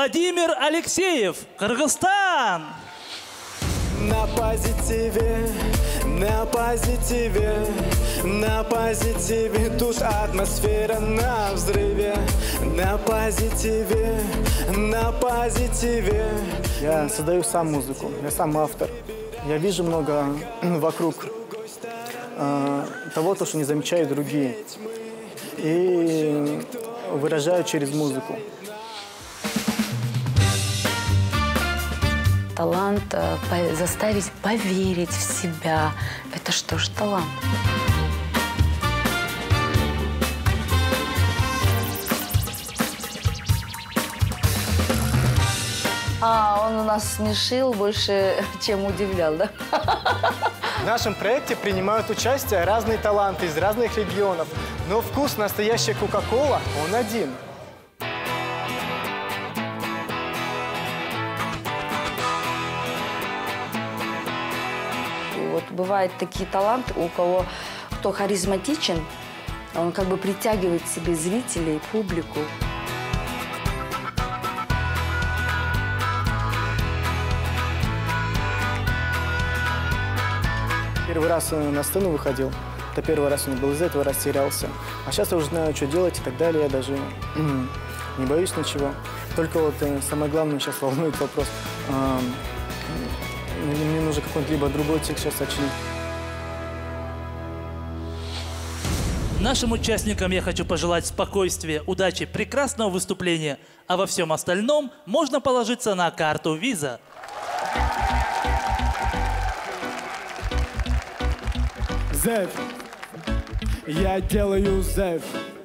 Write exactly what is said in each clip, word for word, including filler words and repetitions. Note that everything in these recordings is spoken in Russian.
Владимир Алексеев, Кыргызстан. На позитиве, на позитиве, на позитиве, тут атмосфера на взрыве. На позитиве, на позитиве. Я создаю сам музыку, я сам автор. Я вижу много вокруг э, того, то, что не замечают другие. И выражаю через музыку. Талант э, заставить поверить в себя. Это что же талант? А, он у нас смешил больше, чем удивлял, да? В нашем проекте принимают участие разные таланты из разных регионов. Но вкус настоящей Кока-Кола, он один. Вот бывают такие таланты, у кого кто харизматичен, он как бы притягивает к себе зрителей, публику. Первый раз на сцену выходил, это первый раз у меня был, из-за этого растерялся. А сейчас я уже знаю, что делать и так далее, я даже не боюсь ничего. Только вот самое главное сейчас волнует вопрос. Мне нужно какой-то либо другой текст сейчас сочинить. Нашим участникам я хочу пожелать спокойствия, удачи, прекрасного выступления, а во всем остальном можно положиться на карту Виза. Зев, я делаю зев.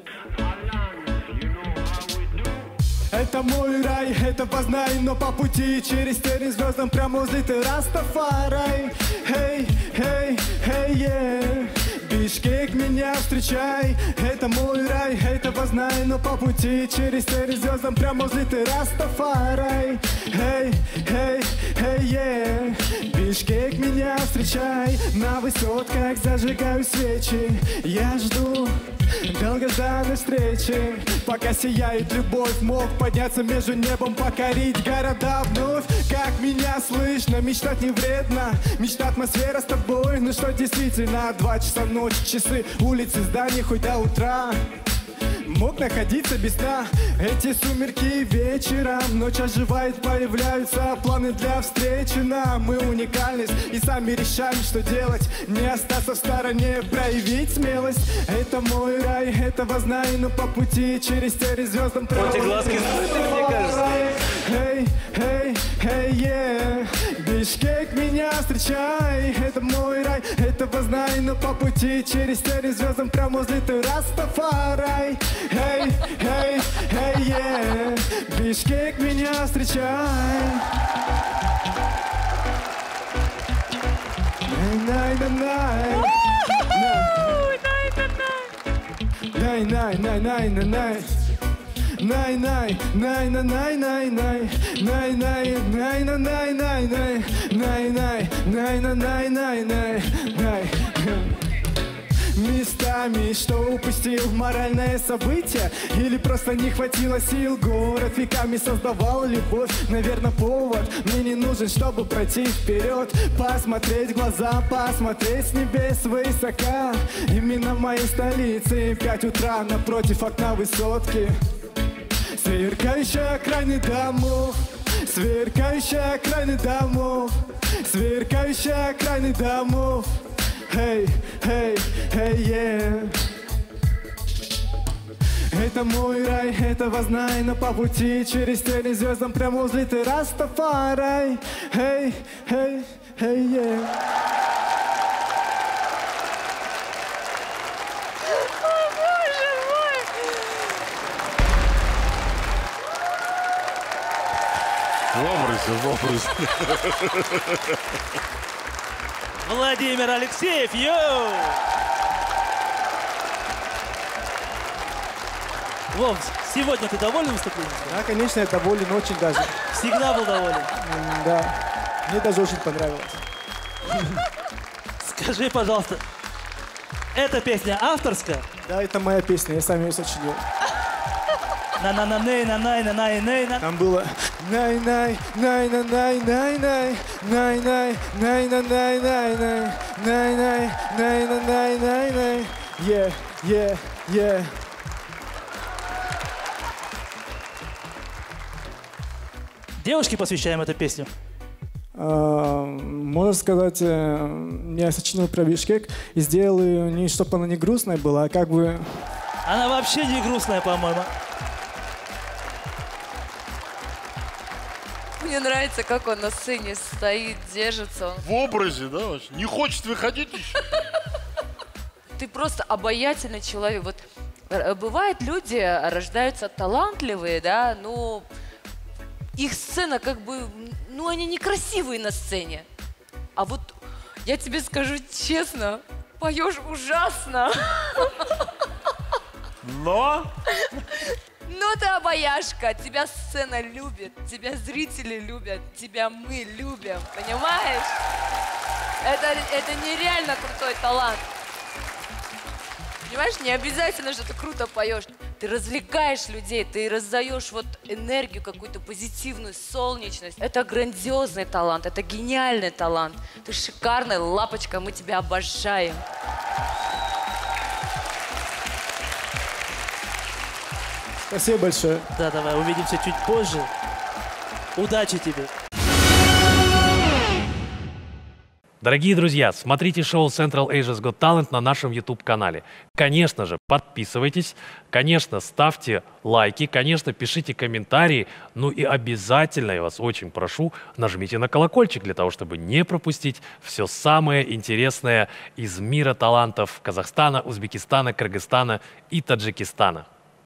Это мой рай, это познай, но по пути через тени звездам прямо возле ты Растафарай. Хей, хей, хей, е. Бишкек, меня встречай. Это мой рай, это познай, но по пути через тени звездам прямо возле ты Растафарай. Хей, хей, хей, е. Бишкек, меня встречай. На высотках зажигаю свечи. Я жду долгожданной встречи. Пока сияет любовь, мог подняться между небом, покорить города вновь. Как меня слышно, мечтать не вредно. Мечта, атмосфера с тобой. Ну что действительно, два часа ночи, часы, улицы, здания, хоть до утра. Мог находиться без сна. Эти сумерки вечером, ночь оживает, появляются планы для встречи нам. Мы уникальность и сами решаем, что делать. Не остаться в стороне, проявить смелость. Это мой рай, это познай, но по пути через тени звездам. Эти глазки, мне кажется. Эй, эй, эй, е. Бишкек, меня встречай. Это мой рай, это познай, но по пути через тени звездам прямо возле ты Растафарай. Эй, эй, эй, е. Бишкек, меня встречай. Най-най-най-най. Най-най-най-най-най. Най-най, най-най-най-най-най. Най-най, най-най-най-най-най. Най-най, най-най-най-най-най. Местами, что упустил моральное событие, или просто не хватило сил. Город веками создавал любовь, наверное, повод мне не нужен, чтобы пройти вперед. Посмотреть в глаза, посмотреть с небес высока. Именно в моей столице пять утра напротив окна высотки. Сверкающая окраины домов, сверкающая окраины домов, сверкающая окраины домов. Эй, эй, эй, е. Это мой рай, это познай, но по пути через тени звездам прямо возле ты Растафарай. Эй, эй, эй, е. В образе, в образе. Владимир Алексеев, йоу! Вов, сегодня ты доволен выступлением? Да, конечно, я доволен очень даже. Всегда был доволен? Да, мне даже очень понравилось. Скажи, пожалуйста, эта песня авторская? Да, это моя песня, я сам ее сочинил. На-на-на-ней, на-най, на-най, ней, на... Там было най-най, най-на-най, най-най, най-най, най-на-най, най-най, най-най, най-на-най, най-най. Yeah, yeah, yeah. Девушке посвящаем эту песню. А, можно сказать, я сочинил про Бишкек и сделал ее не чтобы она не грустная была, а как бы... Она вообще не грустная, по-моему. Мне нравится, как он на сцене стоит, держится. Он... В образе, да? Вообще? Не хочет выходить еще? Ты просто обаятельный человек. Вот бывает, люди рождаются талантливые, да, но их сцена как бы, ну, они некрасивые на сцене. А вот я тебе скажу честно, поешь ужасно. Но? Но ты обаяшка, тебя сцена любит, тебя зрители любят, тебя мы любим, понимаешь? Это, это нереально крутой талант. Понимаешь, не обязательно, что ты круто поешь. Ты развлекаешь людей, ты раздаешь вот энергию, какую-то позитивную, солнечность. Это грандиозный талант, это гениальный талант. Ты шикарная лапочка, мы тебя обожаем. Спасибо большое. Да, давай, увидимся чуть позже. Удачи тебе. Дорогие друзья, смотрите шоу Central Asia's Got Talent на нашем YouTube-канале. Конечно же, подписывайтесь, конечно, ставьте лайки, конечно, пишите комментарии, ну и обязательно, я вас очень прошу, нажмите на колокольчик для того, чтобы не пропустить все самое интересное из мира талантов Казахстана, Узбекистана, Кыргызстана и Таджикистана.